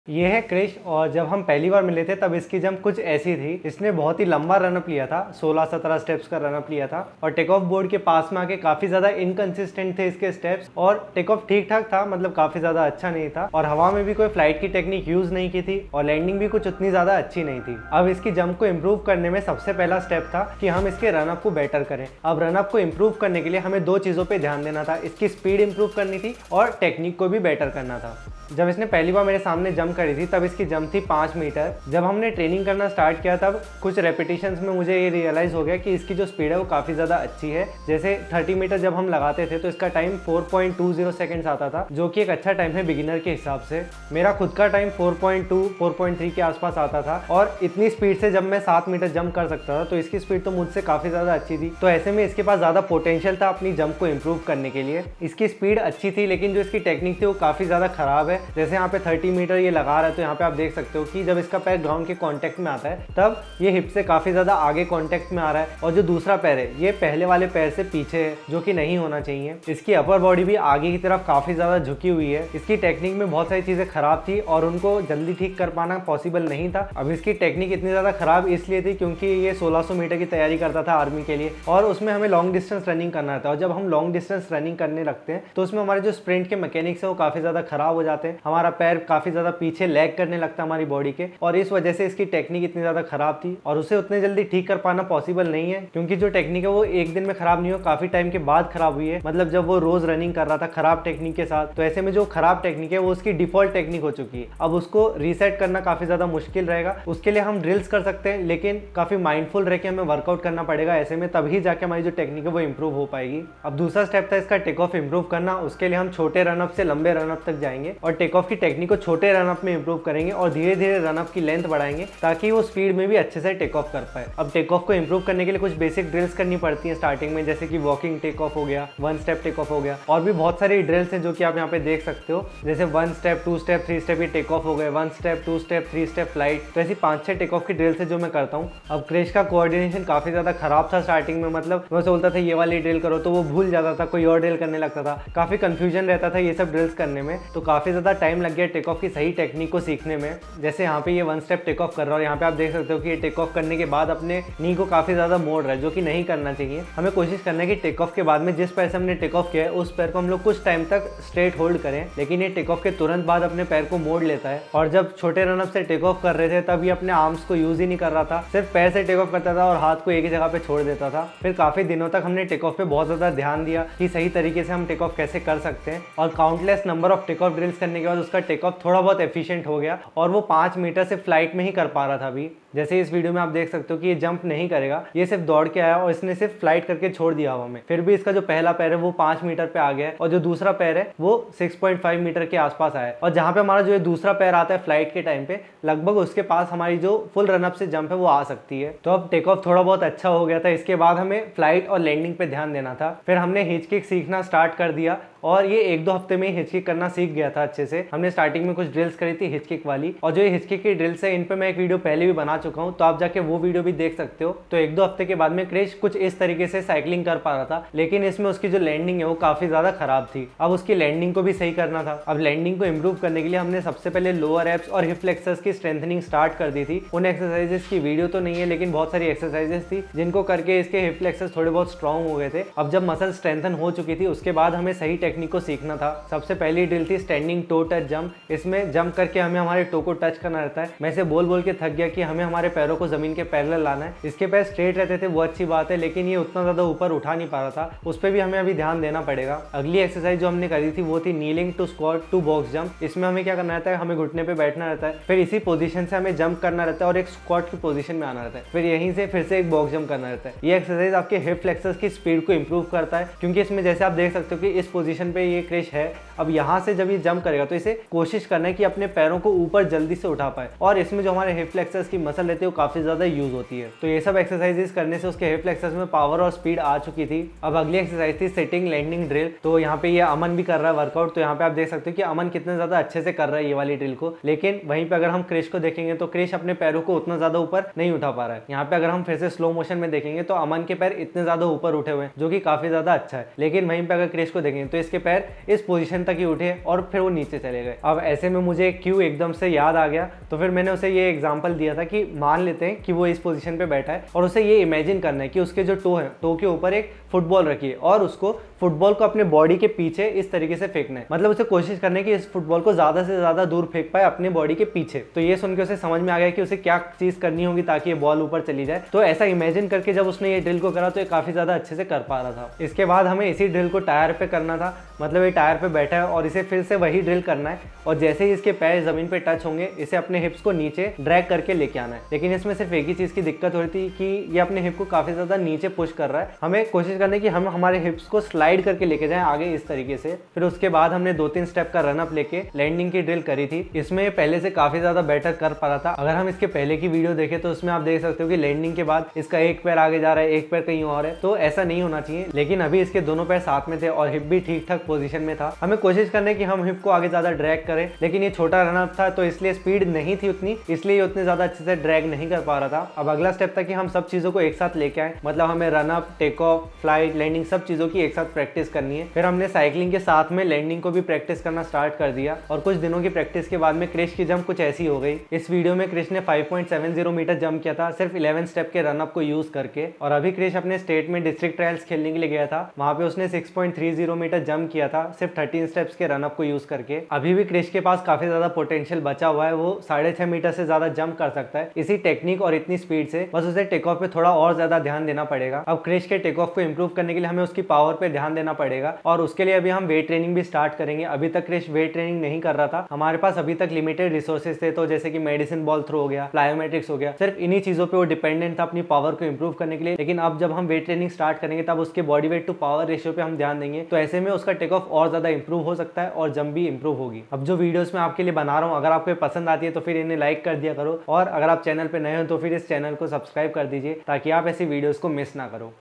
ये है क्रिश और जब हम पहली बार मिले थे तब इसकी जंप कुछ ऐसी थी। इसने बहुत ही लंबा रनअप लिया था, 16-17 स्टेप्स का रनअप लिया था और टेक ऑफ बोर्ड के पास में आके काफ़ी ज़्यादा इनकंसिस्टेंट थे इसके स्टेप्स और टेक ऑफ ठीक ठाक था, मतलब काफ़ी ज़्यादा अच्छा नहीं था और हवा में भी कोई फ्लाइट की टेक्निक यूज़ नहीं की थी और लैंडिंग भी कुछ उतनी ज़्यादा अच्छी नहीं थी। अब इसकी जंप को इम्प्रूव करने में सबसे पहला स्टेप था कि हम इसके रनअप को बेटर करें। अब रनअप को इम्प्रूव करने के लिए हमें दो चीज़ों पर ध्यान देना था, इसकी स्पीड इम्प्रूव करनी थी और टेक्निक को भी बेटर करना था। जब इसने पहली बार मेरे सामने जंप करी थी तब इसकी जंप थी 5 मीटर। जब हमने ट्रेनिंग करना स्टार्ट किया तब कुछ रेपिटेशंस में मुझे ये रियलाइज़ हो गया कि इसकी जो स्पीड है वो काफ़ी ज़्यादा अच्छी है। जैसे 30 मीटर जब हम लगाते थे तो इसका टाइम 4.20 सेकंड्स आता था, जो कि एक अच्छा टाइम है बिगिनर के हिसाब से। मेरा खुद का टाइम 4.2 4.3 के आसपास आता था और इतनी स्पीड से जब मैं 7 मीटर जंप कर सकता था तो इसकी स्पीड तो मुझसे काफ़ी ज़्यादा अच्छी थी। तो ऐसे में इसके पास ज़्यादा पोटेंशियल था अपनी जंप को इम्प्रूव करने के लिए। इसकी स्पीड अच्छी थी लेकिन जो इसकी टेक्निक थी वो काफ़ी ज़्यादा ख़राब है। जैसे यहाँ पे 30 मीटर ये लगा रहा है तो यहाँ पे आप देख सकते हो कि जब इसका पैर ग्राउंड के कांटेक्ट में आता है तब ये हिप से काफ़ी ज़्यादा आगे कांटेक्ट में आ रहा है और जो दूसरा पैर है ये पहले वाले पैर से पीछे है, जो कि नहीं होना चाहिए। इसकी अपर बॉडी भी आगे की तरफ काफ़ी ज़्यादा झुकी हुई है। इसकी टेक्निक में बहुत सारी चीज़ें खराब थी और उनको जल्दी ठीक कर पाना पॉसिबल नहीं था। अब इसकी टेक्निक इतनी ज़्यादा खराब इसलिए थी क्योंकि ये 1600 मीटर की तैयारी करता था आर्मी के लिए और उसमें हमें लॉन्ग डिस्टेंस रनिंग करना था और जब हम लॉन्ग डिस्टेंस रनिंग करने लगते हैं तो उसमें हमारे जो स्प्रिंट के मैकेनिक्स है वो काफ़ी ज़्यादा खराब हो जाते हैं। हमारा पैर काफ़ी ज़्यादा पीछे लैग करने लगता है हमारी बॉडी के और इस वजह से इसकी टेक्निक इतनी ज़्यादा खराब थी और उसे उतने जल्दी ठीक कर पाना पॉसिबल नहीं है क्योंकि जो टेक्निक है वो एक दिन में खराब नहीं हो, काफ़ी टाइम के बाद खराब हुई है। मतलब जब वो रोज़ रनिंग कर रहा था खराब टेक्निक के साथ, तो ऐसे में जो खराब टेक्निक है वो उसकी डिफॉल्ट टेक्निक हो चुकी है। अब उसको रीसेट करना काफ़ी ज़्यादा मुश्किल रहेगा। उसके लिए हम ड्रिल्स कर सकते हैं लेकिन काफ़ी माइंडफुल रह के हमें वर्कआउट करना पड़ेगा। ऐसे में तभी जाके हमारी जो टेक्निक है वो इंप्रूव हो पाएगी। अब दूसरा स्टेप था इसका टेक ऑफ इंप्रूव करना। उसके लिए हम छोटे रनअप से लंबे रनअप तक जाएंगे और टेक ऑफ की टेक्निक को छोटे रनअप में इंप्रूव करेंगे और धीरे धीरे रनअप की लेंथ बढ़ाएंगे ताकि वो स्पीड में भी अच्छे से टेक ऑफ कर पाए। अब टेक ऑफ को इंप्रूव करने के लिए कुछ बेसिक ड्रिल्स करनी पड़ती है स्टार्टिंग में, जैसे कि वॉकिंग टेक ऑफ हो गया, 1 स्टेप टेक ऑफ हो गया और भी बहुत सारी ड्रिल्स हैं जो कि आप यहाँ पे देख सकते हो। जैसे 1 स्टेप 2 स्टेप 3 स्टेप ये टेक ऑफ हो गए, 1 स्टेप 2 स्टेप 3 स्टेप फ्लाइट। तो ऐसी 5-6 टेक ऑफ की ड्रिल्स है जो मैं करता हूँ। अब क्रिश का कोऑर्डिनेशन काफी ज्यादा खराब था स्टार्टिंग में, मतलब मैं बोलता था ये वाली ड्रिल करो तो वो भूल जाता था, कोई और ड्रिल करने लगता था। काफी कंफ्यूजन रहता था ये सब ड्रिल्स करने में, तो काफी ज्यादा टाइम लग गया टेक ऑफ की सही टेक्निक को सीखने में। जैसे यहाँ पे ये 1 स्टेप टेक ऑफ कर रहा है और यहाँ पे आप देख सकते हो कि ये टेक ऑफ करने के बाद अपने नी को काफी ज्यादा मोड़ रहा है, जो कि नहीं करना चाहिए। हमें कोशिश करना है कि टेक ऑफ के बाद में जिस पैर से हमने टेक ऑफ किया है उस पैर को हम लोग कुछ टाइम तक स्ट्रेट होल्ड करें, लेकिन ये टेक ऑफ के तुरंत बाद अपने पैर को मोड़ लेता है। और जब छोटे रनअप से टेक ऑफ कर रहे थे तब ये अपने आर्म्स को यूज ही नहीं कर रहा था, सिर्फ पैर से टेक ऑफ करता था और हाथ को एक ही जगह पे छोड़ देता था। फिर काफी दिनों तक हमने टेक ऑफ पे बहुत ज्यादा ध्यान दिया कि सही तरीके से हम टेक ऑफ कैसे कर सकते हैं और countless number of take off drills करने के बाद उसका टेक ऑफ थोड़ा बहुत एफिशिएंट हो गया और वो 5 मीटर से फ्लाइट में ही कर पा रहा था अभी। जैसे इस वीडियो में आप देख सकते हो कि ये जंप नहीं करेगा, ये सिर्फ दौड़ के आया और इसने सिर्फ फ्लाइट करके छोड़ दिया हवा में। फिर भी इसका जो पहला पैर है वो 5 मीटर पे आ गया है और जो दूसरा पैर है वो 6.5 मीटर के आसपास आया है और जहाँ पे हमारा जो दूसरा पैर आता है फ्लाइट के टाइम पे लगभग उसके पास हमारी जो फुल रनअप से जंप है वो आ सकती है। तो अब टेक ऑफ थोड़ा बहुत अच्छा हो गया था। इसके बाद हमें फ्लाइट और लैंडिंग पे ध्यान देना था। फिर हमने हिच किक सीखना स्टार्ट कर दिया और ये 1-2 हफ्ते में हिच किक करना सीख गया था अच्छे से। हमने स्टार्टिंग में कुछ ड्रिल्स करी थी हिच किक वाली और जो ये हिच किक की ड्रिल्स है इन पे मैं एक वीडियो पहले भी बना चुका हूँ, तो आप जाके वो वीडियो भी देख सकते हो। तो 1-2 हफ्ते के बाद में क्रिश कुछ इस तरीके से साइकिलिंग कर पा रहा था, लेकिन इसमें उसकी जो लैंडिंग है वो काफी ज्यादा खराब थी। अब उसकी लैंडिंग को भी सही करना था। अब लैंडिंग को इम्प्रूव करने के लिए हमने सबसे पहले लोअर एब्स और हिप फ्लेक्सर्स की स्ट्रेंथनिंग स्टार्ट कर दी थी। उन एक्सरसाइजेस की वीडियो तो नहीं है लेकिन बहुत सारी एक्सरसाइजेस थी जिनको करके इसके हिप फ्लेक्सर्स थोड़े बहुत स्ट्रॉन्ग हो गए थे। अब जब मसल स्ट्रेंथन हो चुकी थी उसके बाद हमें सही टेक्निक को सीखना था। सबसे पहली ड्रिल थी स्टैंडिंग टो टच जंप। इसमें जंप करके हमें हमारे टो को टच करना रहता है। मैं इसे बोल बोल के थक गया कि हमें हमारे पैरों को जमीन के पैरेलल लाना है। इसके पैर स्ट्रेट रहते थे वो अच्छी बात है, लेकिन ये उतना ज्यादा ऊपर उठा नहीं पा रहा था, उस पर भी हमें अभी ध्यान देना पड़ेगा। अगली एक्सरसाइज जो हमने करी थी वो थी kneeling to squat to box jump. इसमें हमें क्या करना रहता है, हमें घुटने पे बैठना रहता है, फिर इसी पोजीशन से हमें जंप करना रहता है और एक स्क्वाट की पोजीशन में आना रहता है, फिर यहीं से फिर से एक बॉक्स जंप करना रहता है। ये एक्सरसाइज आपके हिप फ्लेक्सर्स की स्पीड को इंप्रूव करता है क्योंकि इसमें जैसे आप देख सकते हो कि इस पोजीशन पे ये क्रिश है। अब यहाँ से जब ये जंप करेगा तो इसे कोशिश करना है कि अपने पैरों को ऊपर जल्दी से उठा पाए और इसमें जो हमारे हिप फ्लेक्सर्स की मसल रहती है वो काफी ज्यादा यूज होती है। तो ये सब एक्सरसाइजेस करने से उसके हिप फ्लेक्सर्स में पावर और स्पीड आ चुकी थी। अब अगली एक्सरसाइज थी सिटिंग लैंडिंग ड्रिल। तो यहाँ पे ये अमन भी कर रहा है वर्कआउट। तो यहाँ पे आप देख सकते हो कि अमन कितने ज्यादा अच्छे से कर रहा है ये वाली ड्रिल को, लेकिन वहीं पे अगर हम क्रिश को देखेंगे तो क्रिश अपने पैरों को उतना ज्यादा ऊपर नहीं उठा पा रहा है। यहाँ पे अगर हम फिर से स्लो मोशन में देखेंगे तो अमन के पैर इतने ज्यादा ऊपर उठे हुए हैं जो कि काफी ज्यादा अच्छा है, लेकिन वहीं पे अगर क्रिश को देखेंगे तो इसके पैर इस पोजीशन तक ही उठे और फिर वो नीचे चले गए। अब ऐसे में मुझे क्यू एकदम से याद आ गया, तो फिर मैंने उसे ये एग्जांपल दिया था कि मान लेते हैं कि वो इस पोजीशन पे बैठा है और उसे ये इमेजिन करना है कि उसके जो टो है, टो के ऊपर एक फुटबॉल रखी है और उसको फुटबॉल को अपने बॉडी के पीछे इस तरीके से फेंकना है। मतलब उसे कोशिश करनी है कि इस फुटबॉल को ज्यादा से ज्यादा दूर फेंक पाए अपने बॉडी के पीछे। तो ये सुन के उसे समझ में आ गया कि उसे क्या चीज करनी होगी ताकि ये बॉल ऊपर चली जाए। तो ऐसा इमेजिन करके जब उसने ये ड्रिल को करा तो ये काफी ज्यादा अच्छे से कर पा रहा था। इसके बाद हमें इसी ड्रिल को टायर पे करना था। मतलब ये टायर पे बैठा है और इसे फिर से वही ड्रिल करना है और जैसे ही इसके पैर जमीन पे टच होंगे इसे अपने हिप्स को नीचे ड्रैग करके लेके आना है। लेकिन इसमें सिर्फ एक ही चीज की दिक्कत हो रही थी कि ये अपने हिप को काफी ज्यादा नीचे पुश कर रहा है। हमें कोशिश करनी है कि हम हमारे हिप्स को स्लाइड करके लेके जाएं आगे इस तरीके से। फिर उसके बाद हमने 2-3 स्टेप का रन अप लेके लैंडिंग की ड्रिल करी थी। इसमें पहले से काफी ज्यादा बेटर कर पा रहा था। अगर हम इसके पहले की वीडियो देखें तो उसमें आप देख सकते हो कि लैंडिंग के बाद इसका एक पैर आगे जा रहा है, एक पैर कहीं और है। तो ऐसा नहीं होना चाहिए, लेकिन अभी इसके दोनों पैर साथ में थे और हिप भी ठीक ठाक पोजीशन में था। हमें कोशिश करनी है कि हम हिप को आगे ज्यादा ड्रैग करें, लेकिन ये छोटा रन अप था तो इसलिए स्पीड नहीं थी उतनी, इसलिए ये उतने ज्यादा अच्छे से ड्रैग नहीं कर पा रहा था। अब अगला स्टेप था कि हम सब चीजों को एक साथ लेके आए। मतलब हमें run up, take off, flight, landing सब चीजों की एक साथ प्रैक्टिस करनी है। फिर हमने साइकिलिंग के साथ में लैंडिंग को भी प्रैक्टिस करना स्टार्ट कर दिया और कुछ दिनों की प्रैक्टिस के बाद में क्रिश की जंप कुछ ऐसी हो गई। इस वीडियो में क्रिश ने 5.70 मीटर जंप किया था सिर्फ 11 स्टेप के रन अप को यूज करके। और अभी क्रिश अपने स्टेट में डिस्ट्रिक्ट ट्रायल्स खेलने के लिए गया था, वहां पे उसने 6.30 मीटर जंप किया था सिर्फ 13 स्टेप्स के रन अप को यूज करके। अभी भी क्रिश के पास काफी ज्यादा पोटेंशियल बचा हुआ है, वो 6.5 मीटर से ज्यादा जंप कर सकता है इसी टेक्निक और इतनी स्पीड से। बस उसे टेक ऑफ पे थोड़ा और ज्यादा ध्यान देना पड़ेगा। अब क्रिश के टेक ऑफ को इंप्रूव करने के लिए हमें उसकी पावर पे ध्यान देना पड़ेगा और उसके लिए अभी हम वेट ट्रेनिंग भी स्टार्ट करेंगे। अभी तक क्रिश वेट ट्रेनिंग नहीं कर रहा था, हमारे पास अभी तक लिमिटेड रिसोर्सेज थे, तो जैसे कि मेडिसिन बॉल थ्रो हो गया, प्लायोमेट्रिक्स हो गया, सिर्फ इन्हीं चीजों पे वो डिपेंडेंट था अपनी पावर को इंप्रूव करने के लिए। लेकिन अब जब हम वेट ट्रेनिंग स्टार्ट करेंगे तब उसके body weight to power ratio पे हम ध्यान देंगे, तो ऐसे में उसका टेक ऑफ और ज्यादा इंप्रूव हो सकता है और जंप भी इंप्रूव होगी। अब जो वीडियोस मैं आपके लिए बना रहा हूँ अगर आपको पसंद आती है तो फिर इन्हें लाइक कर दिया करो और अगर आप चैनल पे नए हो तो फिर इस चैनल को सब्सक्राइब कर दीजिए ताकि आप ऐसी वीडियोस को मिस ना करो।